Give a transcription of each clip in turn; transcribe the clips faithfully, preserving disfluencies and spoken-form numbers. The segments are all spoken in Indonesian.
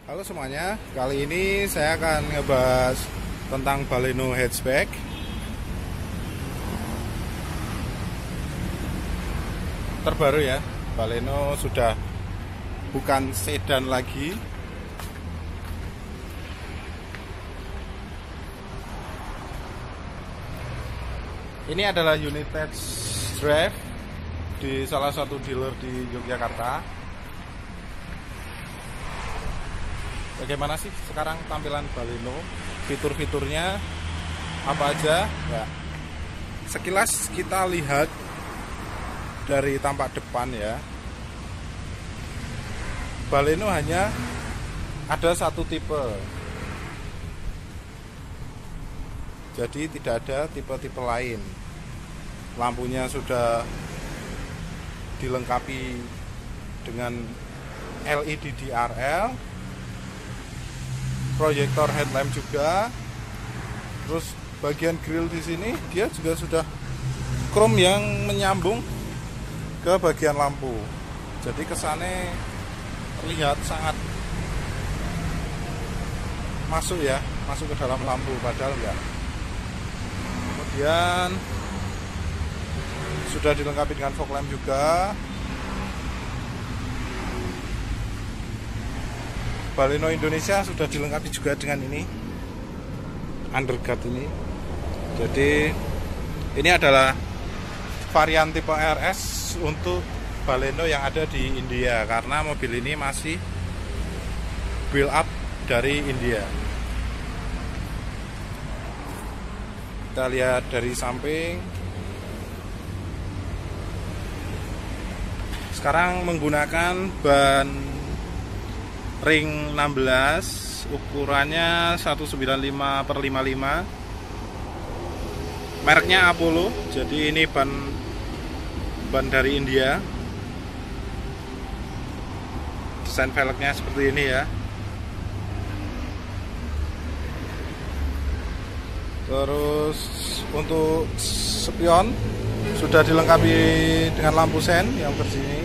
Halo semuanya, kali ini saya akan ngebahas tentang Baleno hatchback. Terbaru ya, Baleno sudah bukan sedan lagi. Ini adalah unit test drive di salah satu dealer di Yogyakarta. Bagaimana sih sekarang tampilan Baleno? Fitur-fiturnya apa aja? Ya. Sekilas kita lihat dari tampak depan ya. Baleno hanya ada satu tipe. Jadi tidak ada tipe-tipe lain. Lampunya sudah dilengkapi dengan L E D D R L, proyektor headlamp juga. Terus bagian grill di sini dia juga sudah chrome yang menyambung ke bagian lampu. Jadi kesannya terlihat sangat masuk ya, masuk ke dalam lampu, padahal enggak. Kemudian sudah dilengkapi dengan fog lamp juga. Baleno Indonesia sudah dilengkapi juga dengan ini, underguard ini. Jadi ini adalah varian tipe R S untuk Baleno yang ada di India, karena mobil ini masih build up dari India. Kita lihat dari samping. Sekarang menggunakan ban ring enam belas, ukurannya seratus sembilan puluh lima per lima puluh lima, mereknya Apollo. Jadi ini ban ban dari India. Desain velgnya seperti ini ya. Terus untuk spion sudah dilengkapi dengan lampu sen yang bersini.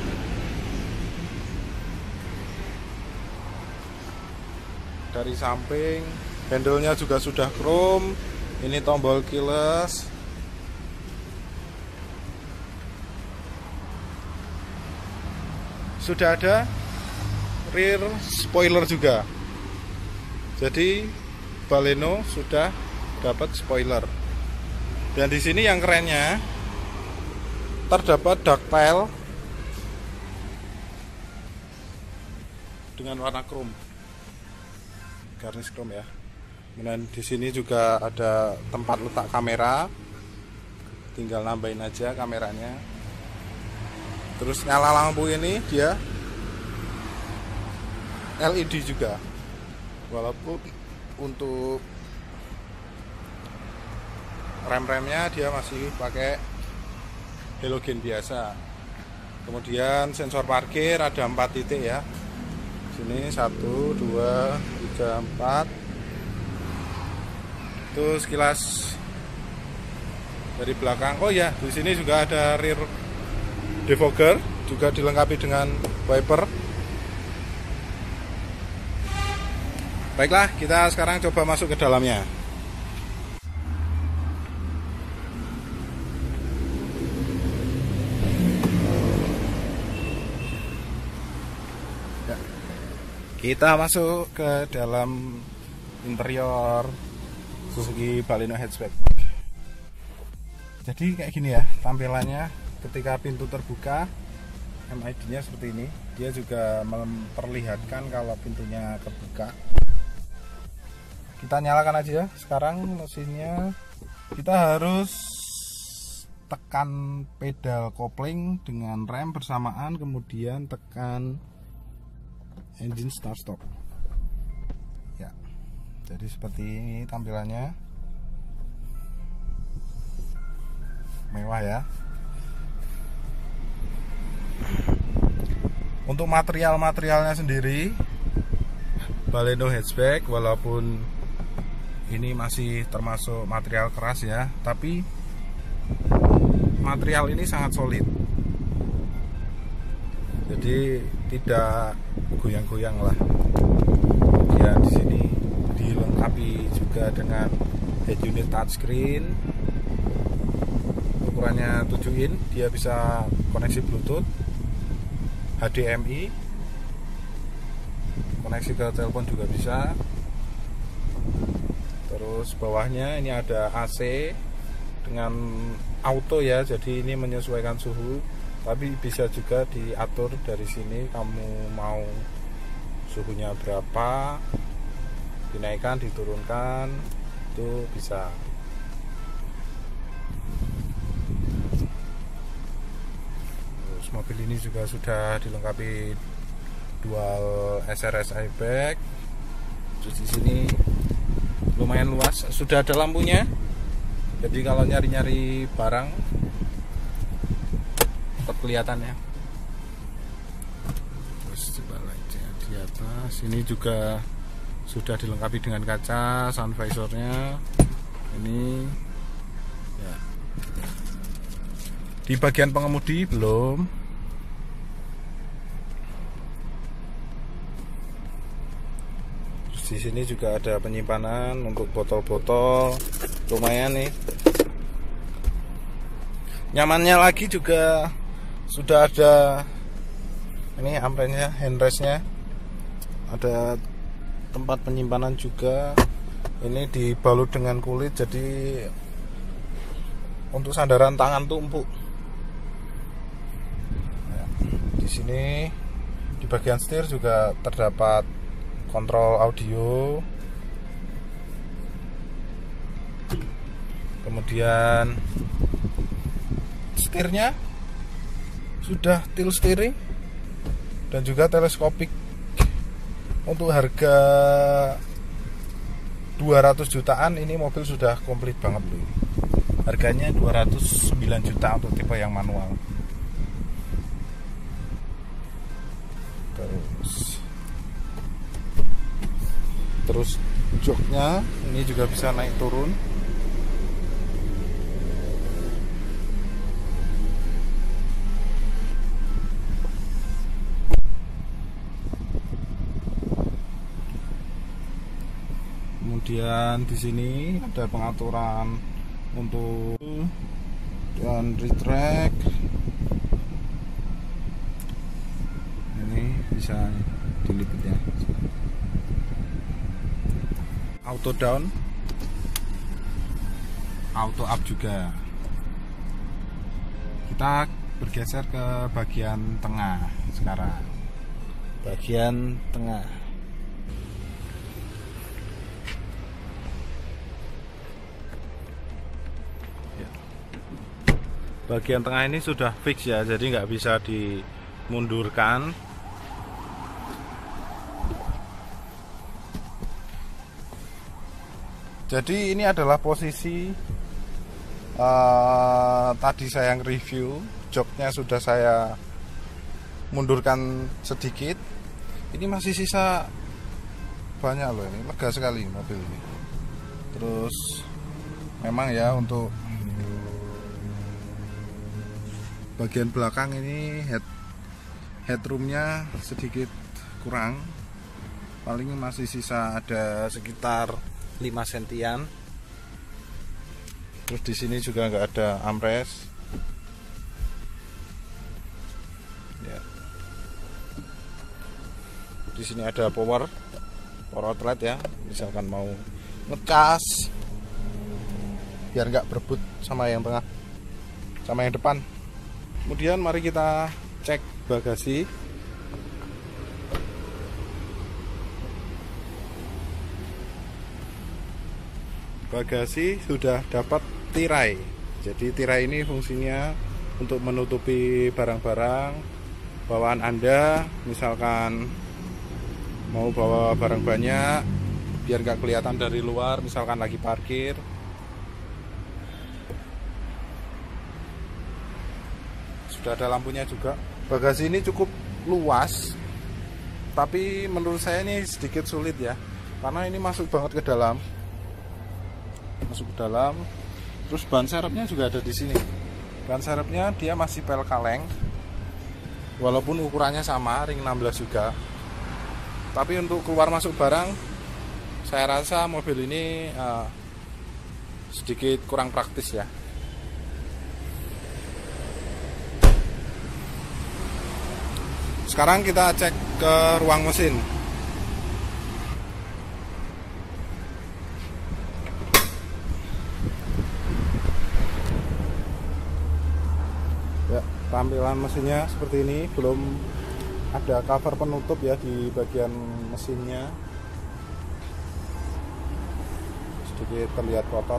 Dari samping handle-nya juga sudah chrome. Ini tombol keyless. Sudah ada rear spoiler juga. Jadi Baleno sudah dapat spoiler. Dan di sini yang kerennya terdapat ductile dengan warna chrome, garnish chrome ya. Kemudian di sini juga ada tempat letak kamera, tinggal nambahin aja kameranya. Terus nyala lampu ini dia L E D juga, walaupun untuk rem-remnya dia masih pakai halogen biasa. Kemudian sensor parkir ada empat titik ya. Sini satu, dua, tiga, empat. Itu sekilas dari belakang. Oh ya, di sini juga ada rear defogger, juga dilengkapi dengan wiper. Baiklah, kita sekarang coba masuk ke dalamnya. Kita masuk ke dalam interior Suzuki Baleno hatchback. Jadi kayak gini ya tampilannya. Ketika pintu terbuka, M I D-nya seperti ini. Dia juga memperlihatkan kalau pintunya terbuka. Kita nyalakan aja sekarang mesinnya. Kita harus tekan pedal kopling dengan rem bersamaan, kemudian tekan engine start stop ya. Jadi seperti ini tampilannya, mewah ya. Untuk material-materialnya sendiri, Baleno hatchback walaupun ini masih termasuk material keras ya, tapi material ini sangat solid. Jadi tidak goyang-goyang lah. juga dengan head unit touchscreen, ukurannya tujuh in, dia bisa koneksi Bluetooth, H D M I, koneksi ke telepon juga bisa. Terus bawahnya ini ada A C dengan auto ya, jadi ini menyesuaikan suhu, tapi bisa juga diatur dari sini kamu mau suhunya berapa, dinaikkan, diturunkan, itu bisa. Terus mobil ini juga sudah dilengkapi dual S R S airbag. Terus di sini lumayan luas, sudah ada lampunya, jadi kalau nyari-nyari barang tetap kelihatan ya. Terus coba aja di atas ini juga sudah dilengkapi dengan kaca, sun visornya ini ya. Di bagian pengemudi belum. Di sini juga ada penyimpanan untuk botol-botol, lumayan nih. Nyamannya lagi juga sudah ada ini ampresnya, handrestnya, ada tempat penyimpanan juga. Ini dibalut dengan kulit, jadi untuk sandaran tangan tuh empuk. Nah, di sini di bagian setir juga terdapat kontrol audio, kemudian setirnya sudah tilt steering dan juga teleskopik. Untuk harga dua ratus jutaan ini mobil sudah komplit banget loh. Harganya dua ratus sembilan juta untuk tipe yang manual. Terus Terus joknya ini juga bisa naik turun. Kemudian di sini ada pengaturan untuk dan retract. Ini bisa dilipat ya. Auto down, auto up juga. Kita bergeser ke bagian tengah sekarang. Bagian tengah. Ya. Bagian tengah ini sudah fix ya, jadi nggak bisa dimundurkan. Jadi ini adalah posisi uh, tadi saya review, joknya sudah saya mundurkan sedikit. Ini masih sisa banyak loh, ini lega sekali mobil ini. Terus memang ya untuk bagian belakang ini head headroomnya sedikit kurang, paling masih sisa ada sekitar lima sentian. Terus di sini juga nggak ada armrest. Ya. Di sini ada power, power outlet ya. Misalkan mau ngecas, biar nggak berebut sama yang tengah, sama yang depan. Kemudian mari kita cek bagasi. Bagasi sudah dapat tirai. Jadi tirai ini fungsinya untuk menutupi barang-barang bawaan Anda. Misalkan mau bawa barang banyak, biar nggak kelihatan dari luar, misalkan lagi parkir. Sudah ada lampunya juga. Bagasi ini cukup luas, tapi menurut saya ini sedikit sulit ya, karena ini masuk banget ke dalam. Masuk ke dalam. Terus ban serepnya juga ada di sini. Ban serepnya dia masih pel kaleng, walaupun ukurannya sama, ring enam belas juga. Tapi untuk keluar masuk barang saya rasa mobil ini uh, sedikit kurang praktis ya. Sekarang kita cek ke ruang mesin. Ya, tampilan mesinnya seperti ini, belum ada cover penutup ya di bagian mesinnya, sedikit terlihat kotor.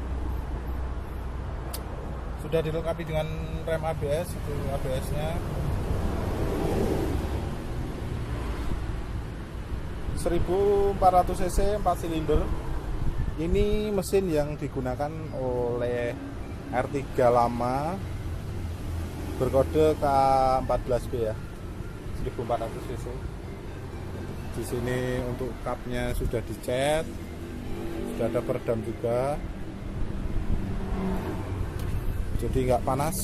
Sudah dilengkapi dengan rem A B S, itu A B S-nya seribu empat ratus cc, empat silinder. Ini mesin yang digunakan oleh R tiga lama berkode K empat belas B ya, seribu empat ratus cc. Di sini untuk kapnya sudah dicat, sudah ada peredam juga, jadi nggak panas.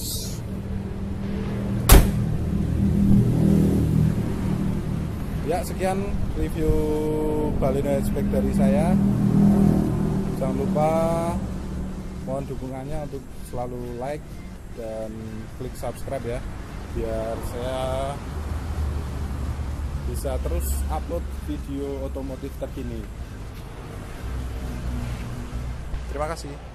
Ya, sekian review Baleno Hatchback dari saya. Jangan lupa mohon dukungannya untuk selalu like dan klik subscribe ya, biar saya bisa terus upload video otomotif terkini. Terima kasih.